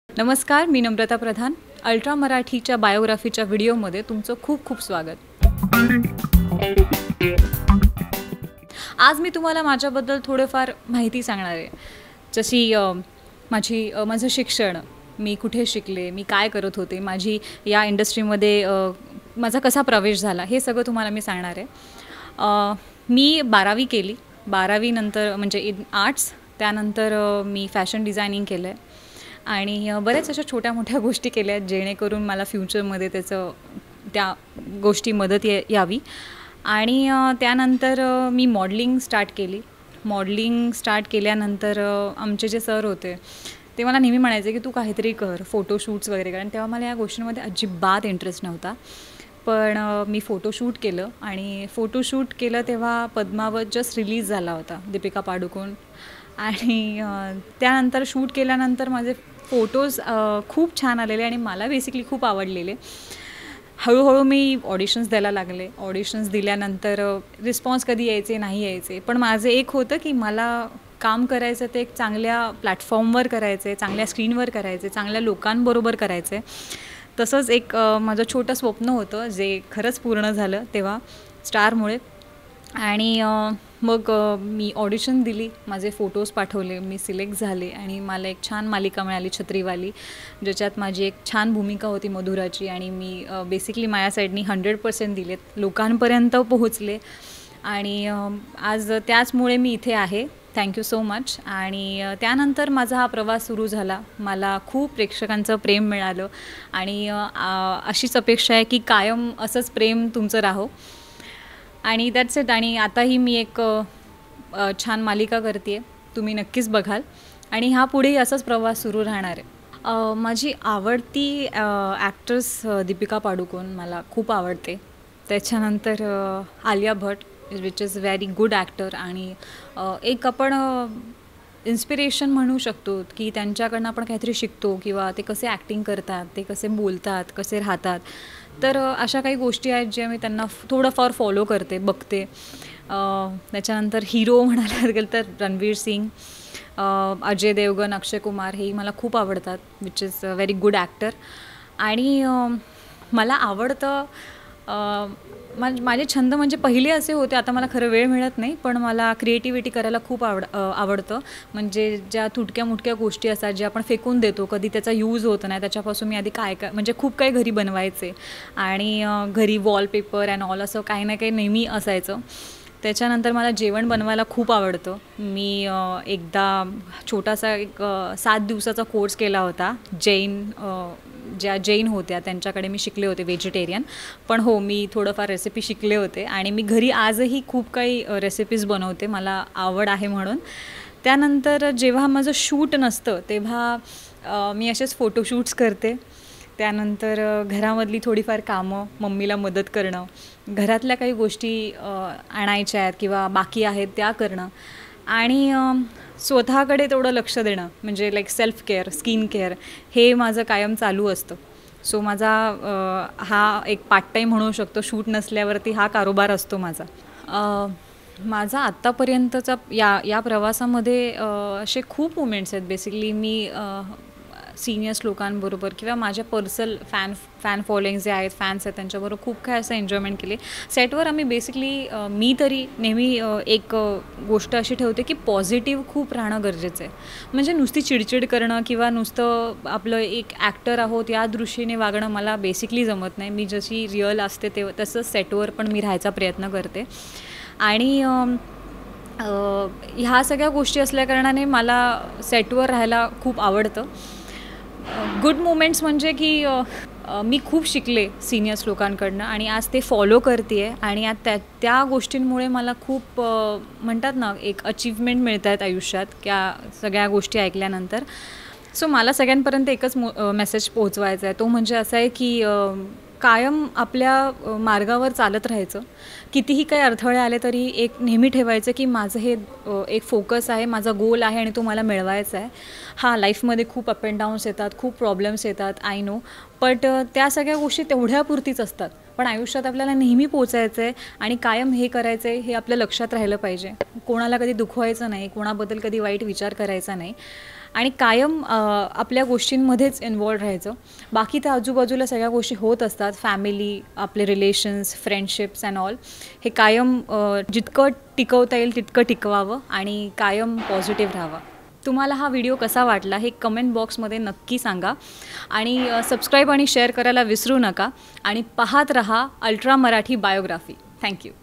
नमस्कार, मी नम्रता प्रधान. अल्ट्रा मराठीच्या बायोग्राफीच्या व्हिडिओमध्ये तुमचं खूप खूप स्वागत. आज मी तुम्हाला माझ्याबद्दल थोडंफार माहिती सांगणार आहे. जशी माझं शिक्षण, मी कुठे शिकले, मी काय करत होते, माझी या इंडस्ट्रीमध्ये माझा कसा प्रवेश झाला, हे सगळं तुम्हाला मी सांगणार आहे. मी 12वी केली. 12वी नंतर म्हणजे इन आर्ट्स, त्यानंतर मी फॅशन डिझायनिंग केलं आहे आणि बऱ्याच अशा छोट्या मोठ्या गोष्टी केल्या आहेत जेणेकरून मला फ्युचरमध्ये त्या गोष्टी मदत यावी. आणि त्यानंतर मी मॉडलिंग स्टार्ट केली. मॉडलिंग स्टार्ट केल्यानंतर आमचे जे सर होते ते मला नेहमी म्हणायचे की तू काहीतरी कर, फोटोशूट्स वगैरे, कारण तेव्हा मला या गोष्टींमध्ये अजिबात इंटरेस्ट नव्हता. पण मी फोटोशूट केलं आणि फोटोशूट केलं तेव्हा पद्मावत जस्ट रिलीज झाला होता, दीपिका पाडुकोन. आणि त्यानंतर शूट केल्यानंतर माझे फोटोज खूप छान आलेले आणि मला बेसिकली खूप आवडलेले. हळूहळू मी ऑडिशन्स द्यायला लागले. ऑडिशन्स दिल्यानंतर रिस्पॉन्स कधी यायचे नाही यायचे, पण माझं एक होतं की मला काम करायचं ते एक चांगल्या प्लॅटफॉर्मवर करायचं आहे, चांगल्या स्क्रीनवर करायचं आहे, चांगल्या लोकांबरोबर करायचं आहे. तसंच एक माझं छोटं स्वप्न होतं जे खरंच पूर्ण झालं तेव्हा स्टारमुळे. आणि मग मी ऑडिशन दिली, माझे फोटोज पाठवले, मी सिलेक्ट झाले आणि मला एक छान मालिका मिळाली, छत्रीवाली, ज्याच्यात माझी एक छान भूमिका होती मधुराची. आणि मी बेसिकली माझ्या साईडनी 100% दिलेत, लोकांपर्यंत पोहोचले आणि आज त्याचमुळे मी इथे आहे. Thank you so much. आणि त्यानंतर माझा हा प्रवास सुरू झाला. मला खूप प्रेक्षकांचं प्रेम मिळालं आणि अशीच अपेक्षा आहे की कायम असंच प्रेम तुमचं राहो. आणि दॅट्स इट. आणि आताही मी एक छान मालिका करते आहे, तुम्ही नक्कीच बघाल आणि हा पुढेही असाच प्रवास सुरू राहणार आहे. माझी आवडती ॲक्ट्रेस दीपिका पाडुकोन मला खूप आवडते. त्याच्यानंतर Alia Bhatt, which is very good actor. आणि एक आपण इन्स्पिरेशन म्हणू शकतो की त्यांच्याकडनं आपण काहीतरी शिकतो किंवा ते कसे ॲक्टिंग करतात, ते कसे बोलतात, कसे राहतात. तर अशा काही गोष्टी आहेत ज्या मी त्यांना थोडंफार फॉलो करते, बघते. त्याच्यानंतर हिरो म्हणायला लागेल तर रणवीर सिंग, अजय देवगन, अक्षय कुमार, हेही मला खूप आवडतात, which is a very good actor. आणि मला आवडतं माझे छंद म्हणजे पहिले असे होते, आता मला खरं वेळ मिळत नाही, पण मला क्रिएटिव्हिटी करायला खूप आवडतं. म्हणजे ज्या तुटक्या मुटक्या गोष्टी असतात ज्या आपण फेकून देतो, कधी त्याचा यूज होत नाही, त्याच्यापासून मी आधी काय म्हणजे खूप काही घरी बनवायचे आणि घरी वॉलपेपर अँड ऑल असं काही ना काही नेहमी असायचं. त्याच्यानंतर मला जेवण बनवायला खूप आवडतं. मी एकदा छोटासा एक 7 दिवसाचा कोर्स केला होता. ज्या जैन होत्या त्यांच्याकडे मी शिकले होते, व्हेजिटेरियन. पण हो, मी थोडंफार रेसिपी शिकले होते आणि मी घरी आजही खूप काही रेसिपीज बनवते, मला आवड आहे म्हणून. त्यानंतर जेव्हा माझं शूट नसतं तेव्हा मी असेच फोटोशूट्स करते. त्यानंतर घरामधली थोडीफार कामं, मम्मीला मदत करणं, घरातल्या काही गोष्टी आणायच्या आहेत किंवा बाकी आहेत त्या करणं आणि स्वतःकडे तेवढं लक्ष देणं, म्हणजे like self care, skin care, हे माझं कायम चालू असतं. सो माझा हा एक पार्ट टाईम म्हणू शकतो, शूट नसल्यावरती हा कारोबार असतो माझा. माझा आत्तापर्यंतचा या प्रवासामध्ये असे खूप मुमेंट्स आहेत. बेसिकली मी सिनियर्स लोकांबरोबर किंवा माझ्या पर्सनल फॅन फॉलोइंग जे आहेत, फॅन्स आहेत, त्यांच्याबरोबर खूप काही असं एन्जॉयमेंट केली. सेटवर आम्ही बेसिकली मी तरी नेहमी एक गोष्ट अशी ठेवते की पॉझिटिव्ह खूप राहणं गरजेचं आहे. म्हणजे नुसती चिडचिड करणं किंवा नुसतं आपलं एक ॲक्टर आहोत या दृष्टीने वागणं मला बेसिकली जमत नाही. मी जशी रिअल असते तसंच सेटवर पण मी राहायचा प्रयत्न करते. आणि ह्या सगळ्या गोष्टी असल्याकारणाने मला सेटवर राहायला खूप आवडतं. गुड मोमेंट्स म्हणजे की मी खूप शिकले सिनियर्स लोकांकडनं आणि आज ते फॉलो करते आहे आणि आज त्या गोष्टींमुळे मला खूप म्हणतात ना, एक अचीवमेंट मिळत आहेत आयुष्यात त्या सगळ्या गोष्टी ऐकल्यानंतर. सो मला सगळ्यांपर्यंत एकच मेसेज पोहोचवायचा आहे, तो म्हणजे असा आहे की कायम आपल्या मार्गावर चालत राहायचं. कितीही काही अडथळे आले तरी एक नेहमी ठेवायचं की माझं हे एक फोकस आहे, माझा गोल आहे आणि तो मला मिळवायचा आहे. हां, लाईफमध्ये खूप अप अँड डाऊन्स येतात, खूप प्रॉब्लेम्स येतात, आय नो, बट त्या सगळ्या गोष्टी तेवढ्यापुरतीच असतात. पण आयुष्यात आपल्याला नेहमी पोचायचं आहे आणि कायम हे करायचं आहे, हे आपल्या लक्षात राहिलं पाहिजे. कोणाला कधी दुखवायचं नाही, कोणाबद्दल कधी वाईट विचार करायचा नाही. आणि कायम आपल्या गोष्टींमध्येच इन्वॉल्व राहायचं. बाकी त्या आजूबाजूला सगळ्या गोष्टी होत असतात, फॅमिली, आपले रिलेशन्स, फ्रेंडशिप्स अँड ऑल. हे कायम जितकं टिकवता येईल तितकं टिकवावं आणि कायम पॉझिटिव्ह राहावं. तुम्हाला हा व्हिडिओ कसा वाटला हे कमेंट बॉक्समध्ये नक्की सांगा आणि सबस्क्राईब आणि शेअर करायला विसरू नका आणि पाहत रहा अल्ट्रा मराठी बायोग्राफी. थँक्यू.